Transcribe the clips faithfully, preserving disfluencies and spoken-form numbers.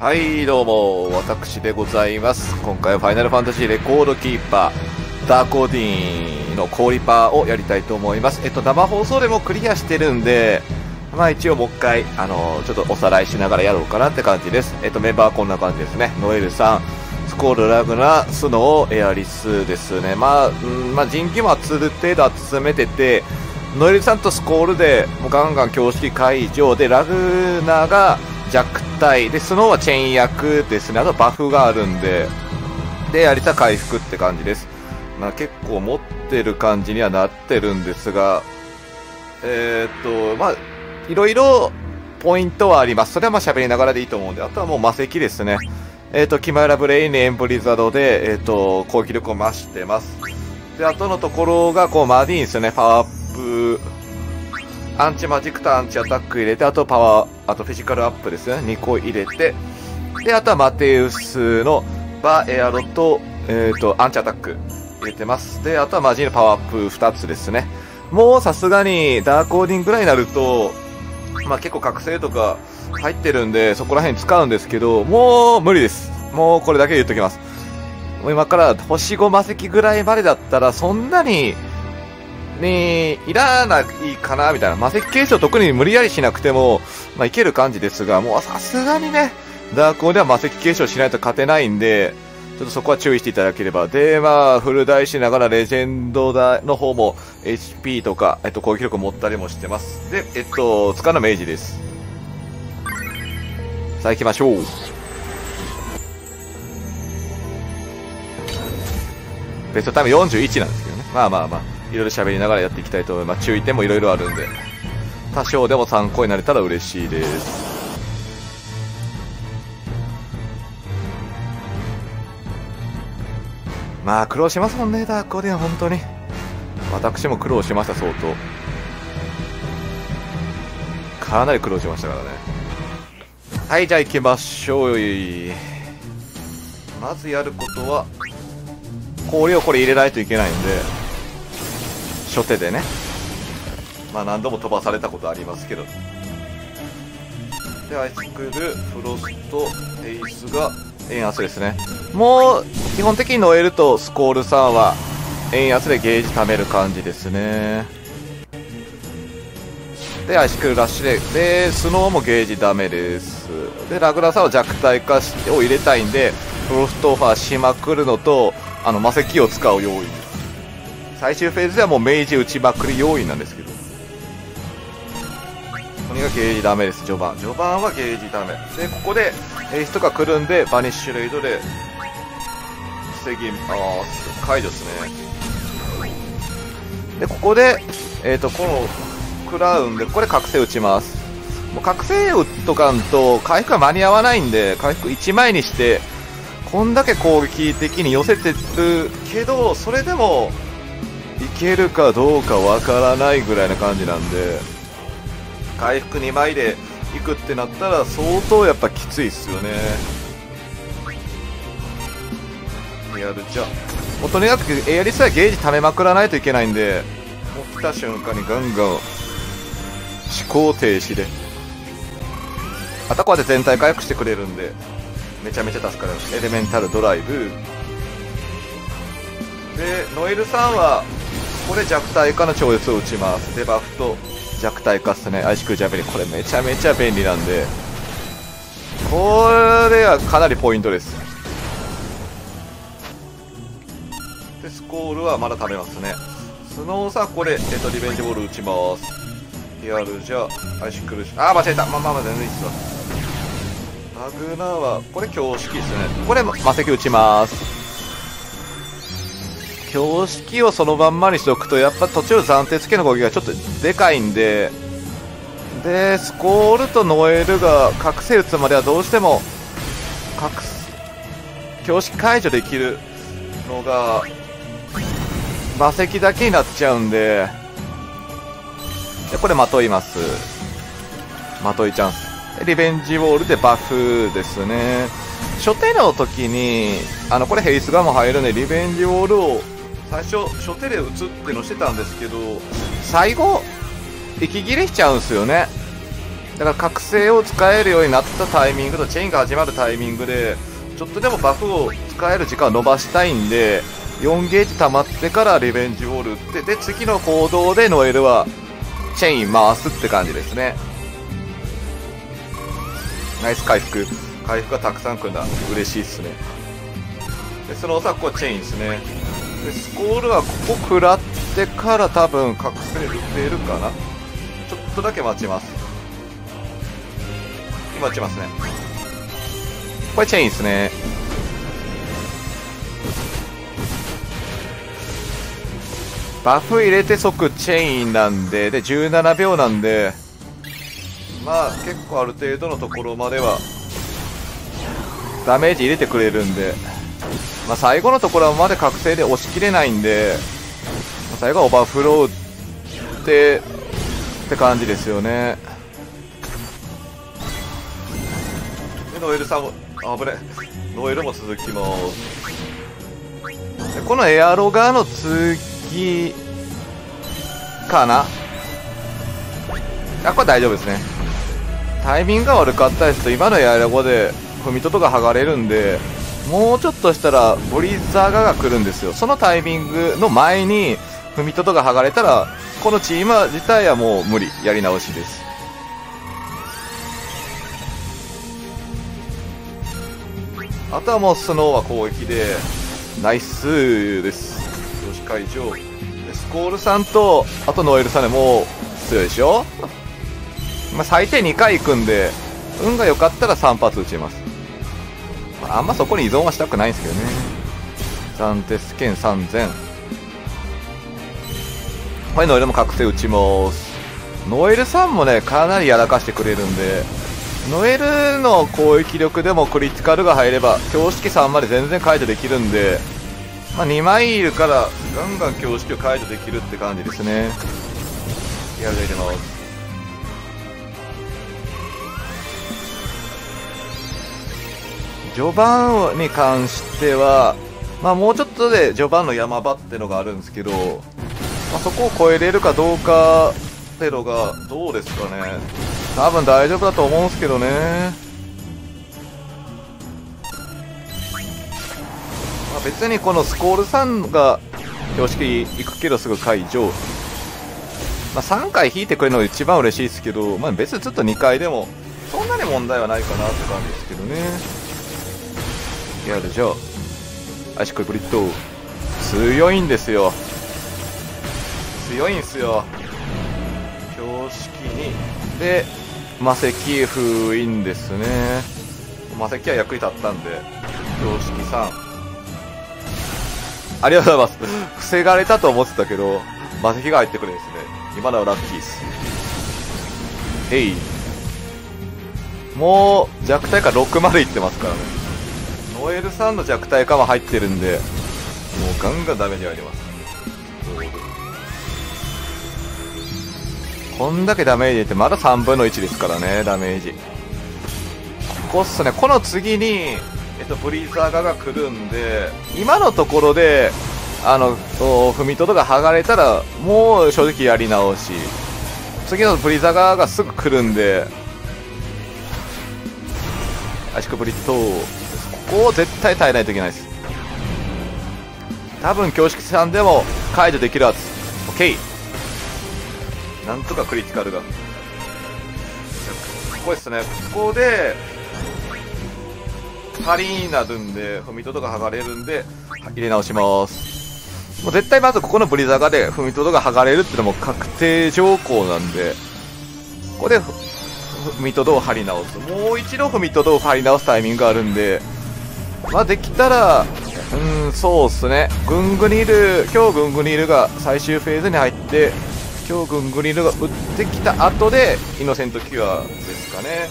はい、どうも、私でございます。今回はファイナルファンタジーレコードキーパー、ダークオーディンのコーリパーをやりたいと思います。えっと、生放送でもクリアしてるんで、まあ一応もう一回、あのー、ちょっとおさらいしながらやろうかなって感じです。えっと、メンバーはこんな感じですね。ノエルさん、スコール、ラグナ、スノー、エアリスですね。まあ、うんまあ、人気もある程度集めてて、ノエルさんとスコールでもうガンガン強式解除で、ラグナが弱体で、スノーはチェーン役ですね。あとバフがあるんで、で、やりた回復って感じです。まあ結構持ってる感じにはなってるんですが、えー、っと、まあ、いろいろポイントはあります。それはまあ喋りながらでいいと思うんで、あとはもう魔石ですね。えー、っと、キマイラブレイン、エンブリザードで、えー、っと、攻撃力を増してます。で、あとのところが、こう、マディーンですよね。パワーアップ、アンチマジックとアンチアタック入れて、あとパワー、あとフィジカルアップですね。にこ入れて、で、あとはマテウスのバエアロと、えっ、ー、と、アンチアタック入れてます。で、あとはマジーのパワーアップふたつですね。もうさすがにダークオーディンぐらいになると、まあ結構覚醒とか入ってるんで、そこら辺使うんですけど、もう無理です。もうこれだけ言っときます。もう今から星ご魔石ぐらいまでだったら、そんなに、ねいらないかなみたいな。魔石継承特に無理やりしなくても、まあいける感じですが、もうさすがにね、ダークオーでは魔石継承しないと勝てないんで、ちょっとそこは注意していただければ。で、まあ、フル大しながらレジェンドの方も エイチピー とか、えっと、攻撃力持ったりもしてます。で、えっと、使うのは明治です。さあ行きましょう。ベストタイムよんじゅういちなんですけどね。まあまあまあ、いろいろ喋りながらやっていきたいと思います。注意点もいろいろあるんで、多少でも参考になれたら嬉しいです。まあ苦労しますもんね、ダークオーディンは本当に。私も苦労しました、相当。かなり苦労しましたからね。はい、じゃあ行きましょう。まずやることは、氷をこれ入れないといけないんで、初手でね。まあ何度も飛ばされたことありますけど。で、アイスクール、フロスト、エイスが、円圧ですね。もう基本的にノエルとスコールさんは円圧でゲージ貯める感じですね。でアイシクルラッシュで、でスノーもゲージダメです。でラグナさんは弱体化してを入れたいんでフロストオファーしまくるのと、あの魔石を使う要因、最終フェーズではもう明治打ちまくり要因なんですけど、これがゲージダメです。序盤序盤はゲージダメで、ここでエースとか来るんでバニッシュレイドで防ぎます解除ですね。でここでえっ、ー、とこのクラウンでこれ覚醒打ちます。もう覚醒打っとかんと回復が間に合わないんで、回復いちまいにしてこんだけ攻撃的に寄せてるけど、それでもいけるかどうかわからないぐらいな感じなんで、回復にまいでいくってなったら相当やっぱきついっすよね。やるじゃもうとにかくエアリスはゲージ貯めまくらないといけないんで、もう来た瞬間にガンガン思考停止でアタコアで全体回復してくれるんでめちゃめちゃ助かる。エレメンタルドライブで、ノエルさんはこれ弱体化の超越を打ちます。デバフと弱体化っすね。アイシクルジャベリン、これめちゃめちゃ便利なんで、これはかなりポイントです。でスコールはまだ食べますね。スノーさんこれ、えっと、リベンジボール打ちます。ヒアルじゃアイシクルあー間違えた。まあまあまあ全然いいっすわ。ラグナはこれ強式ですね。これ魔石打ちます。標識をそのまんまにしておくとやっぱ途中暫定付けの攻撃がちょっとでかいんで、でスコールとノエルが覚醒打つまではどうしても覚標識解除できるのが魔石だけになっちゃうんで、でこれまといます。まといチャンス。リベンジウォールでバフですね。初手の時にあのこれヘイスガンも入るんでリベンジウォールを最初初手で打つってのしてたんですけど、最後息切れしちゃうんですよね。 だから覚醒を使えるようになったタイミングとチェインが始まるタイミングでちょっとでもバフを使える時間を伸ばしたいんで、よんゲージ溜まってからリベンジウォール打って、で次の行動でノエルはチェイン回すって感じですね。ナイス回復、回復がたくさんくんだ、嬉しいっすね。でそのさこはチェインですね。でスコールはここ食らってから多分覚醒打てるかな。ちょっとだけ待ちます。今待ちますね。これチェインですね。バフ入れて即チェインなんで、でじゅうななびょうなんで、まあ結構ある程度のところまではダメージ入れてくれるんで、まあ、最後のところはまで覚醒で押し切れないんで、最後はオーバーフローってって感じですよね。でノエルさんもあぶね、ノエルも続きます。でこのエアロガーの次かなあ、これ大丈夫ですね。タイミングが悪かったですと今のエアロガで踏みととが剥がれるんで、もうちょっとしたらブリザーガが来るんですよ。そのタイミングの前に踏みととが剥がれたらこのチーム自体はもう無理、やり直しです。あとはもうスノーは攻撃でナイスです。よし会場でスコールさんとあとノエルさんでもう強いでしょ。まあ、最低にかい行くんで運が良かったらさん発撃ちます。あんまそこに依存はしたくないんですけどね。暫定スケンさんぜん。これノエルも覚醒撃ちます。ノエルさんもねかなりやらかしてくれるんで、ノエルの攻撃力でもクリティカルが入れば強式さんまで全然解除できるんで、まあ、にまいいるからガンガン強式を解除できるって感じですね。やるで入れます。序盤に関しては、まあ、もうちょっとで序盤の山場ってのがあるんですけど、まあ、そこを超えれるかどうかってのがどうですかね。多分大丈夫だと思うんですけどね。まあ、別にこのスコールさんが標識行くけどすぐ解除、まあ、さんかい引いてくれるのが一番嬉しいですけど、まあ、別にずっとにかいでもそんなに問題はないかなって感じですけどね。やるじゃあアイシクルブリッド強いんですよ、強いんすよ。標識にで魔石封印ですね。魔石は役に立ったんで標識さんありがとうございます。防がれたと思ってたけど魔石が入ってくるんですね。今のはラッキーっす。へい、もう弱体化ろくまでいってますからね。ノエルさんの弱体化も入ってるんでもうガンガンダメージ入ります。こんだけダメージ入れてまださんぶんのいちですからね。ダメージここっすね。この次に、えっと、ブリザーガが来るんで、今のところであの踏みとどが剥がれたらもう正直やり直し、次のブリザーガがすぐ来るんでアイシクブリットここを絶対耐えないといけないです。多分強式さんでも解除できるはず。 OK、 なんとかクリティカルがここですね。ここで針になるんで踏みとどが剥がれるんで入れ直します。もう絶対まずここのブリザガで踏みとどが剥がれるってのも確定条項なんで、ここで踏みとどを張り直す、もう一度踏みとどを張り直すタイミングがあるんで、まあできたらうんそうっすね。グングニル、今日グングニルが最終フェーズに入って今日グングニルが打ってきた後でイノセントキュアですかね。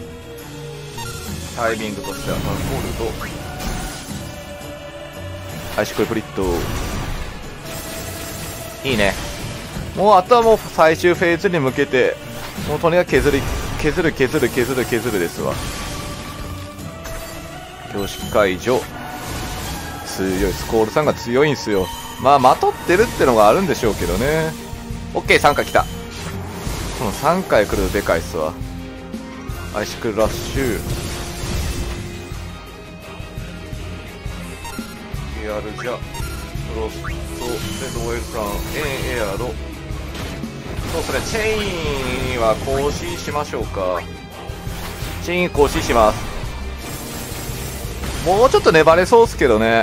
タイミングとしてはタコールとアイシクルプリットいいね。もうあとはもう最終フェーズに向けてもうとにかく削る削る削る削る削るですわ。強式解除強い。スコールさんが強いんすよ。まあまとってるってのがあるんでしょうけどね。 OK、 さんかい来た。このさんかい来るとでかいっすわ。 アイシクルラッシュ、エアルジャ、フロストでロエルターン、エンエアロ、そうですね、チェインは更新しましょうか。チェイン更新します。もうちょっと粘れそうっすけどね。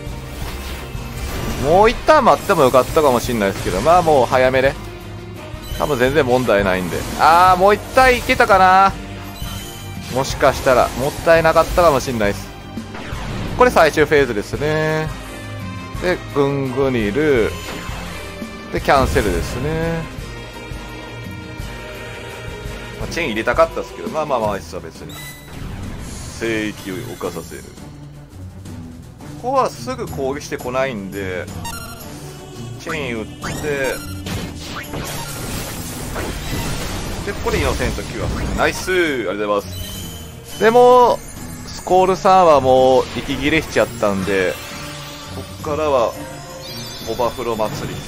もう一旦待ってもよかったかもしんないですけど、まあもう早めで多分全然問題ないんで。ああ、もう一旦いけたかな。もしかしたらもったいなかったかもしんないです。これ最終フェーズですね。でグングニルでキャンセルですね。まあ、チェーン入れたかったですけど、まあまあまあいいっすわ別に。聖域を犯させる。ここはすぐ攻撃してこないんで、チェーン打ってでここでイノセントキュア、ナイス、ありがとうございます。でもスコールさんはもう息切れしちゃったんで、こっからはオバフロ祭り。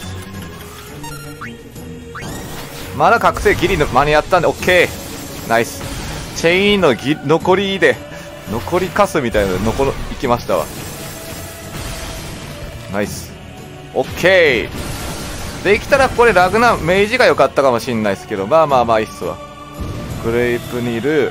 まだ覚醒ギリの間に合ったんで OK、 ナイス。チェインのギ残りで残りカスみたいなの残るいきましたわ。ナイス OK できたらこれラグナ明治が良かったかもしんないですけど、まあまあまあいいっすわ。グレイプニル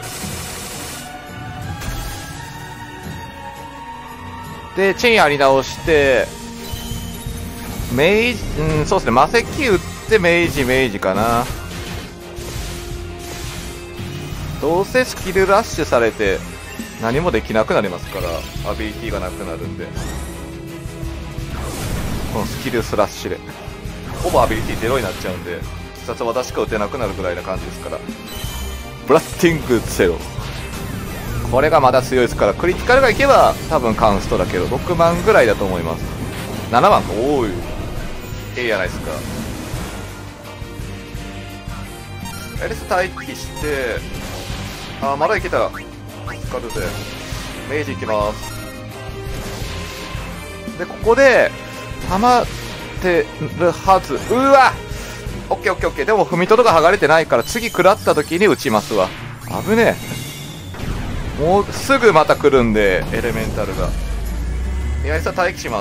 でチェーンやり直して明治、うん、そうですね、魔石打って明治明治かな。どうせスキルラッシュされて何もできなくなりますから、アビリティがなくなるんで、このスキルスラッシュでほぼアビリティゼロになっちゃうんで、必殺技しか打てなくなるぐらいな感じですから。ブラスティングゼロ、これがまだ強いですから、クリティカルがいけば多分カンストだけどろくまんぐらいだと思います。ななまんか、おーい、ええやないですか。エリス待機して、あーまだいけたら助かるぜ。明治いきます。でここで溜まってるはず。うわオッケーオッケーオッケー。でも踏みとどが剥がれてないから次食らった時に打ちますわ。危ねえ、もうすぐまた来るんでエレメンタルが。エリス待機します。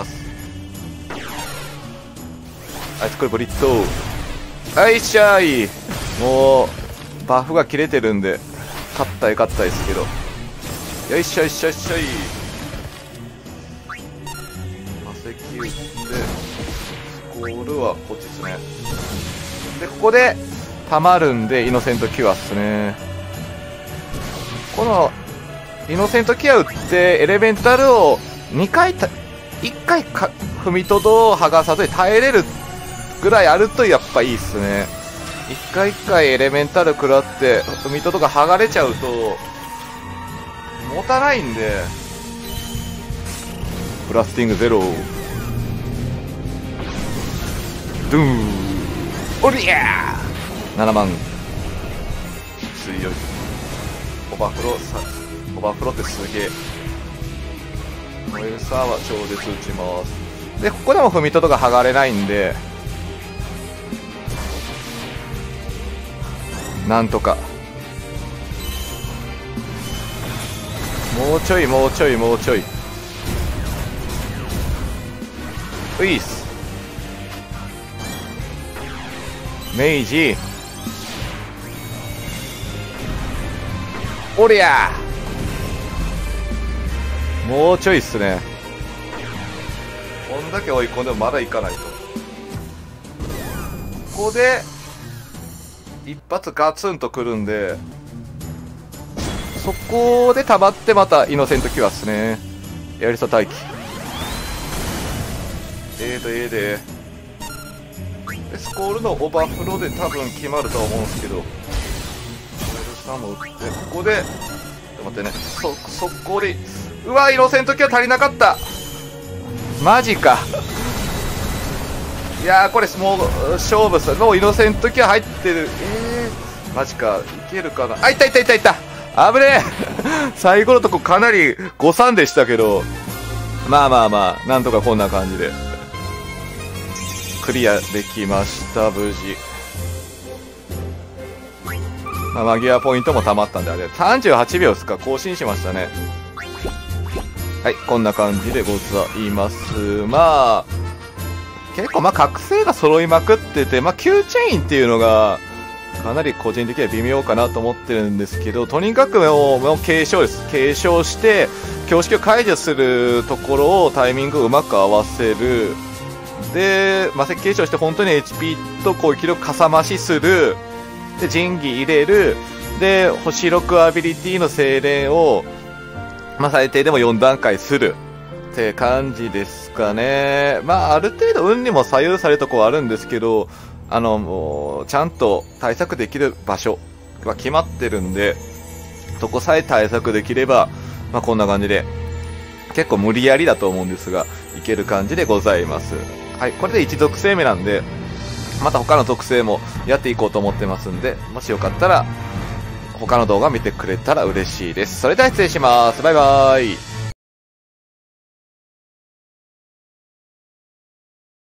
あいつこれブリット、あいしゃい。もうバフが切れてるんで勝ったらよかったですけど、よいしょよいしょよいしょい。魔石打ってスコールはこっちですね。でここでたまるんでイノセントキュアっすね。このイノセントキュア打ってエレメンタルをにかいたいっかいか踏みとどを剥がさずに耐えれるぐらいあるとやっぱいいっすね。一回一回エレメンタル食らって踏みとどが剥がれちゃうと持たないんで。ブラスティングゼロ、ドゥーン、おりゃーななまん、強い。オバフロさ、オバフロってすげえ。ノエルサーは超絶打ちます。でここでも踏みとどが剥がれないんでなんとか、もうちょいもうちょいもうちょい、ういっす。明治、おりゃー、もうちょいっすね。こんだけ追い込んでもまだいかないと。ここで一発ガツンとくるんで、そこで溜まってまたイノセントキュアっすね。やりさ待機、ええとええででスコールのオーバーフローで多分決まるとは思うんですけど、モエルさんも打って、ここで待ってね、そ速攻で、うわイノセントキュア足りなかった、マジか。いやーこれもう勝負っす。もうイノセントキュア入ってる。えー、マジか、いけるかな。あ、いったいったいったいった、危ねえ最後のとこかなり誤算でしたけど、まあまあまあなんとかこんな感じでクリアできました、無事。 まあ、マギアポイントも溜まったんで、あれ、さんじゅうはちびょうですか、更新しましたね。はい、こんな感じでございます。まあ、結構まあ覚醒が揃いまくってて、まあ Q チェインっていうのが、かなり個人的には微妙かなと思ってるんですけど、とにかくもう、もう継承です。継承して、強式を解除するところをタイミングをうまく合わせる。で、魔石継承して本当に エイチピー と攻撃力かさ増しする。で、神器入れる。で、星ろくアビリティの精錬を、まあ最低でもよんだんかいする。って感じですかね。まあある程度運にも左右されるとこはあるんですけど、あの、もう、ちゃんと対策できる場所は決まってるんで、そこさえ対策できれば、まあこんな感じで、結構無理やりだと思うんですが、いける感じでございます。はい、これでいち属性目なんで、また他の属性もやっていこうと思ってますんで、もしよかったら、他の動画見てくれたら嬉しいです。それでは失礼します。バイバーイ。